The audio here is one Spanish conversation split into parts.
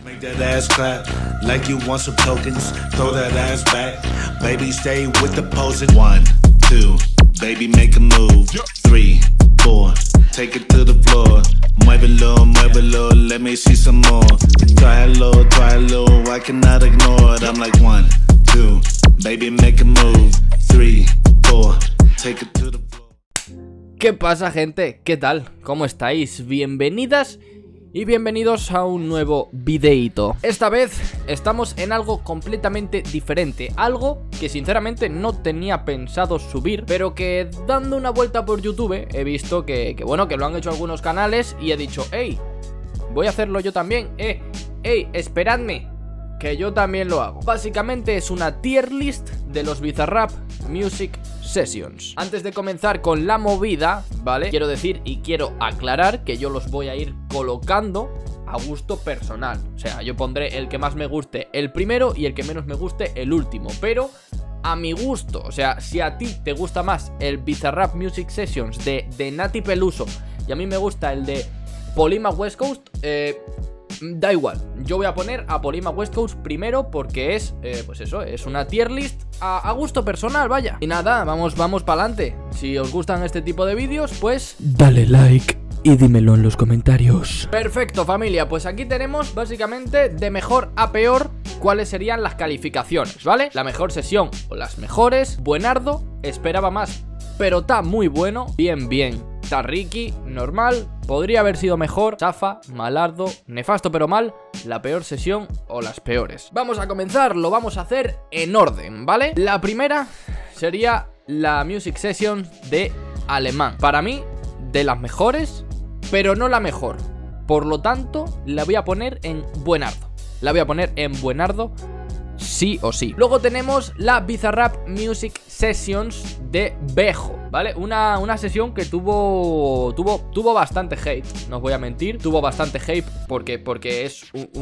Make that ass clap like you want some tokens. Throw that ass back. Baby, stay with the posing. 1, 2, baby, make a move. 3, 4, take it to the floor. Muévelo, let me see some more. Tráelo, I cannot ignore it. I'm like 1, 2, baby, make a move. 3, 4, take it to the floor. ¿Qué pasa, gente? ¿Qué tal? ¿Cómo estáis? Bienvenidas y bienvenidos a un nuevo videíto. Esta vez estamos en algo completamente diferente, algo que sinceramente no tenía pensado subir, pero que dando una vuelta por YouTube he visto que bueno, que lo han hecho algunos canales y he dicho, hey, voy a hacerlo yo también, hey, esperadme, que yo también lo hago. Básicamente es una tier list de los Bizarrap Music Sessions. Antes de comenzar con la movida, ¿vale? Quiero decir y quiero aclarar que yo los voy a ir colocando a gusto personal. O sea, yo pondré el que más me guste el primero y el que menos me guste el último, pero a mi gusto. O sea, si a ti te gusta más el Bizarrap Music Sessions de Nati Peluso y a mí me gusta el de Polima West Coast, da igual, yo voy a poner a Polima West Coast primero porque es, pues eso, es una tier list a gusto personal, vaya. Y nada, vamos para adelante. Si os gustan este tipo de vídeos, pues dale like y dímelo en los comentarios. Perfecto, familia, pues aquí tenemos básicamente de mejor a peor cuáles serían las calificaciones, ¿vale? La mejor sesión o las mejores: Buenardo, esperaba más, pero está muy bueno, bien. Tarriki, normal, podría haber sido mejor, Safa, malardo, nefasto pero mal, la peor sesión o las peores. Vamos a comenzar, lo vamos a hacer en orden, ¿vale? La primera sería la Music Session de Alemán. Para mí, de las mejores, pero no la mejor. Por lo tanto, la voy a poner en Buenardo. La voy a poner en Buenardo sí o sí. Luego tenemos la Bizarrap Music Sessions de Bejo, ¿vale? Una sesión que tuvo bastante hate, no os voy a mentir. Tuvo bastante hate porque es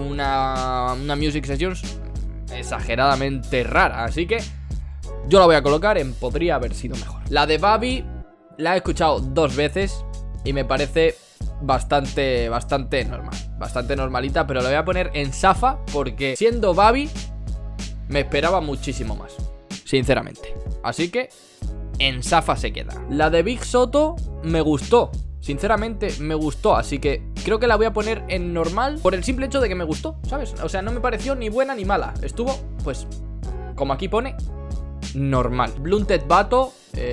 una Music Sessions exageradamente rara. Así que yo la voy a colocar en podría haber sido mejor. La de Babi la he escuchado 2 veces y me parece bastante normal, bastante normalita, pero la voy a poner en Safa porque siendo Babi me esperaba muchísimo más, sinceramente. Así que en Safa se queda. La de Big Soto me gustó, sinceramente me gustó, así que creo que la voy a poner en normal por el simple hecho de que me gustó, ¿sabes? O sea, no me pareció ni buena ni mala. Estuvo, pues, como aquí pone, normal. Blunted Bato,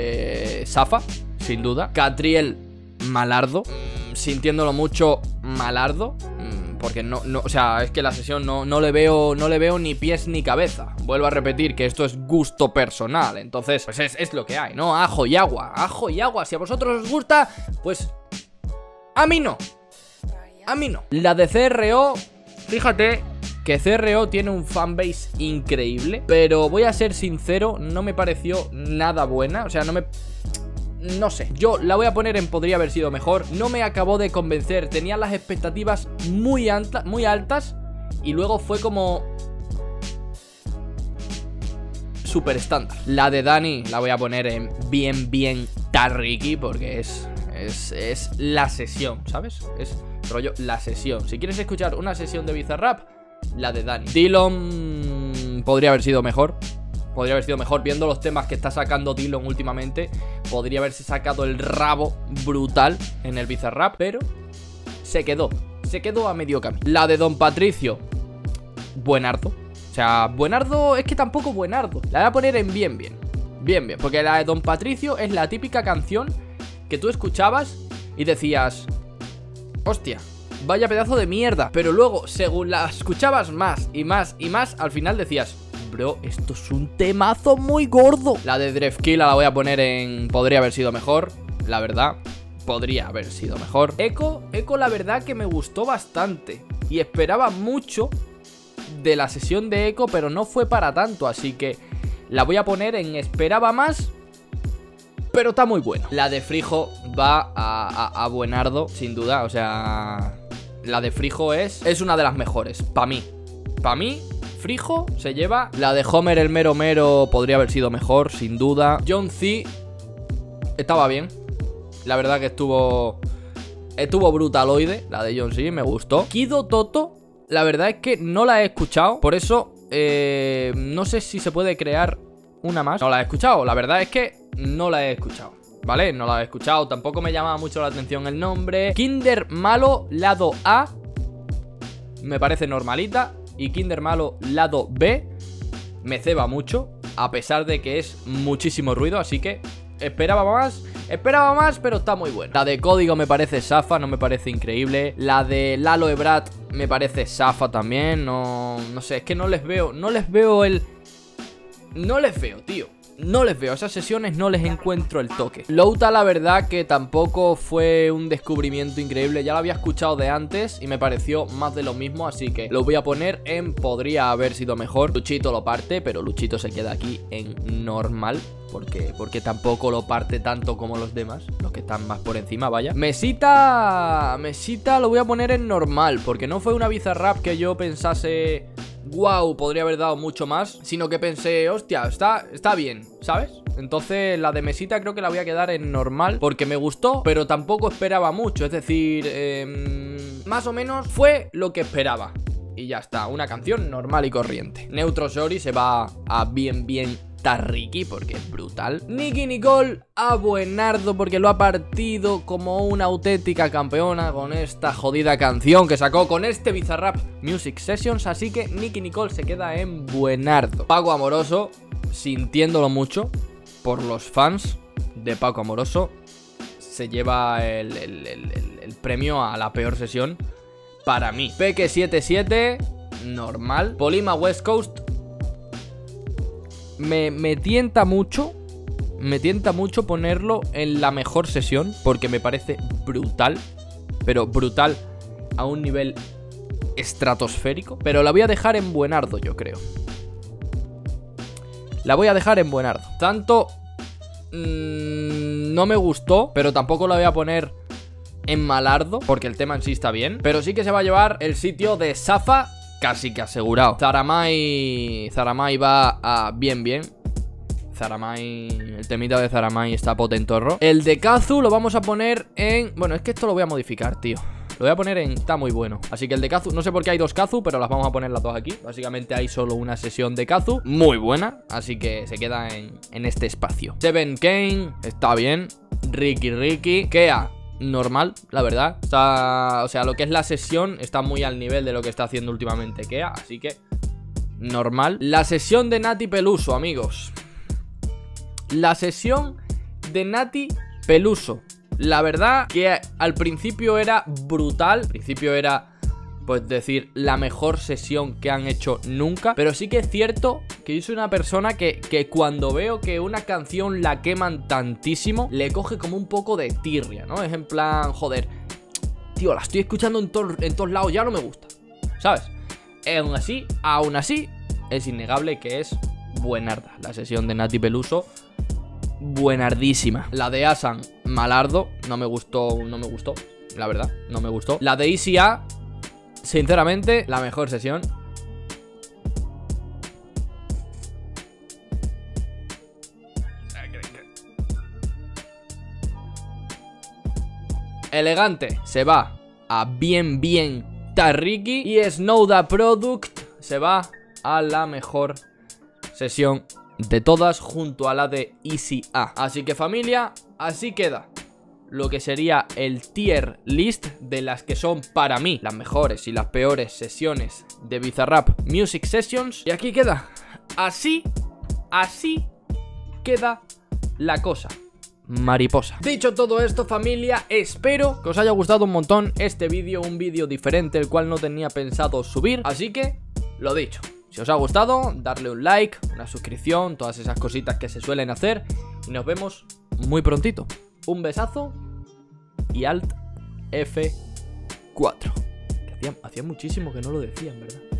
Safa, sin duda. Catriel, malardo. Sintiéndolo mucho, malardo. Porque no, o sea, es que la sesión no le veo ni pies ni cabeza. Vuelvo a repetir que esto es gusto personal. Entonces, pues es lo que hay, ¿no? Ajo y agua. Si a vosotros os gusta, pues a mí no. La de CRO, fíjate que CRO tiene un fanbase increíble, pero voy a ser sincero, no me pareció nada buena. O sea, no sé, yo la voy a poner en podría haber sido mejor. No me acabó de convencer, tenía las expectativas muy altas y luego fue como súper estándar. La de Dani la voy a poner en bien Tarriki porque es la sesión, ¿sabes? Es rollo la sesión. Si quieres escuchar una sesión de Bizarrap, la de Dani. Dillon podría haber sido mejor. Podría haber sido mejor viendo los temas que está sacando Dillon últimamente. Podría haberse sacado el rabo brutal en el Bizarrap, pero se quedó a medio camino. La de Don Patricio, buenardo. O sea, buenardo es que tampoco buenardo. La voy a poner en bien, porque la de Don Patricio es la típica canción que tú escuchabas y decías, hostia, vaya pedazo de mierda. Pero luego, según la escuchabas más y más, al final decías, bro, esto es un temazo muy gordo. La de Drefkilla la voy a poner en podría haber sido mejor. La verdad, podría haber sido mejor. Echo la verdad que me gustó bastante y esperaba mucho de la sesión de Echo, pero no fue para tanto, así que la voy a poner en esperaba más, pero está muy bueno. La de Frijo va a Buenardo, sin duda. O sea, la de Frijo es una de las mejores, para mí. Frijo se lleva. La de Homer el mero mero podría haber sido mejor, sin duda. John C estaba bien. La verdad que estuvo brutaloide. La de John C me gustó. Kido Toto la verdad es que no la he escuchado. Por eso, no sé si se puede crear una más. No la he escuchado, la verdad es que no la he escuchado, ¿vale? No la he escuchado, tampoco me llama mucho la atención el nombre. Kinder Malo Lado A me parece normalita. Y Kinder Malo Lado B me ceba mucho, a pesar de que es muchísimo ruido. Así que esperaba más, pero está muy buena. La de Código me parece safa, no me parece increíble. La de Lalo Ebrat me parece safa también. No sé, es que no les veo, tío. No les veo, esas sesiones no les encuentro el toque. Louta, la verdad que tampoco fue un descubrimiento increíble. Ya lo había escuchado de antes y me pareció más de lo mismo, así que lo voy a poner en podría haber sido mejor. Luchito lo parte, pero Luchito se queda aquí en normal, porque tampoco lo parte tanto como los demás, los que están más por encima, vaya. Mesita lo voy a poner en normal, porque no fue una Bizarrap que yo pensase wow, podría haber dado mucho más, sino que pensé, hostia, está bien, ¿sabes? Entonces la de Mesita creo que la voy a quedar en normal, porque me gustó, pero tampoco esperaba mucho. Es decir, más o menos fue lo que esperaba. Y ya está, una canción normal y corriente. Neutro Shorty se va a bien Tarriki, porque es brutal. Nicki Nicole a buenardo, porque lo ha partido como una auténtica campeona con esta jodida canción que sacó con este Bizarrap Music Sessions. Así que Nicki Nicole se queda en buenardo. Paco Amoroso, sintiéndolo mucho por los fans de Paco Amoroso, se lleva el premio a la peor sesión para mí. Peque 77, normal. Polima West Coast me tienta mucho ponerlo en la mejor sesión, porque me parece brutal, pero brutal a un nivel estratosférico. Pero la voy a dejar en buenardo, yo creo. La voy a dejar en buenardo. Tanto no me gustó, pero tampoco la voy a poner en malardo, porque el tema en sí está bien. Pero sí que se va a llevar el sitio de Safa casi que asegurado. Zaramay va a bien. Zaramay, el temita de Zaramay está potentorro. El de Kazu lo vamos a poner en... Bueno, es que esto lo voy a modificar, tío. Lo voy a poner en... Está muy bueno. Así que el de Kazu, no sé por qué hay dos Kazu, pero las vamos a poner las dos aquí. Básicamente hay solo una sesión de Kazu, muy buena, así que se queda en este espacio. Seven Kane, está bien. Ricky Kea, normal, la verdad. Está, o sea, lo que es la sesión está muy al nivel de lo que está haciendo últimamente Kea, así que normal. La sesión de Nati Peluso, amigos. La sesión de Nati Peluso, la verdad que al principio era brutal. Al principio era, pues decir, la mejor sesión que han hecho nunca. Pero sí que es cierto que yo soy una persona que cuando veo que una canción la queman tantísimo, le coge como un poco de tirria, ¿no? Es en plan, joder, tío, la estoy escuchando en todos lados, ya no me gusta, ¿sabes? Aún así, es innegable que es buenarda. La sesión de Nati Peluso, buenardísima. La de Asan, malardo, no me gustó, la verdad, no me gustó. La de Easy A, sinceramente, la mejor sesión. Elegante se va a bien Tarriki. Y Snow Da Product se va a la mejor sesión de todas, junto a la de Easy A. Así que, familia, así queda lo que sería el tier list de las que son para mí las mejores y las peores sesiones de Bizarrap Music Sessions. Y aquí queda, así queda la cosa, mariposa. Dicho todo esto, familia, espero que os haya gustado un montón este vídeo, un vídeo diferente, el cual no tenía pensado subir. Así que, lo dicho, si os ha gustado, darle un like, una suscripción, todas esas cositas que se suelen hacer. Y nos vemos muy prontito. Un besazo y Alt F4. Que hacía muchísimo que no lo decían, ¿verdad?